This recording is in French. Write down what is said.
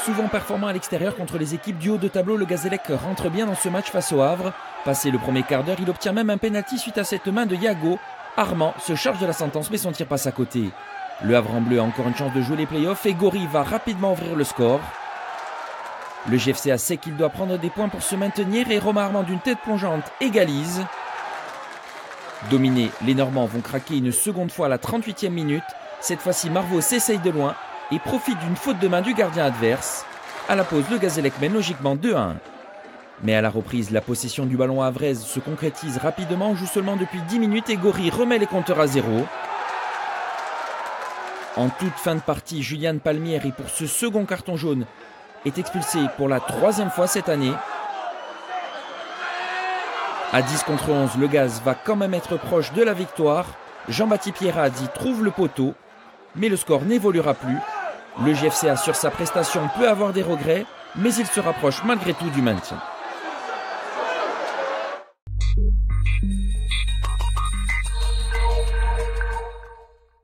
souvent performant à l'extérieur contre les équipes du haut de tableau, le Gazélec rentre bien dans ce match face au Havre. Passé le premier quart d'heure, il obtient même un pénalty suite à cette main de Yago. Armand se charge de la sentence mais son tir passe à côté. Le Havre en bleu a encore une chance de jouer les playoffs et Gori va rapidement ouvrir le score. Le GFCA sait qu'il doit prendre des points pour se maintenir et Romain Armand d'une tête plongeante égalise. Dominés, les Normands vont craquer une seconde fois à la 38e minute. Cette fois-ci, Marvaux s'essaye de loin et profite d'une faute de main du gardien adverse. À la pause, le Gazélec mène logiquement 2-1. Mais à la reprise, la possession du ballon havraise se concrétise rapidement. On joue seulement depuis 10 minutes et Gori remet les compteurs à zéro. En toute fin de partie, Julian Palmieri, pour ce second carton jaune, est expulsé pour la 3e fois cette année. À 10 contre 11, le Gaz va quand même être proche de la victoire. Jean-Baptiste Pierrazzi trouve le poteau, mais le score n'évoluera plus. Le GFCA sur sa prestation peut avoir des regrets, mais il se rapproche malgré tout du maintien.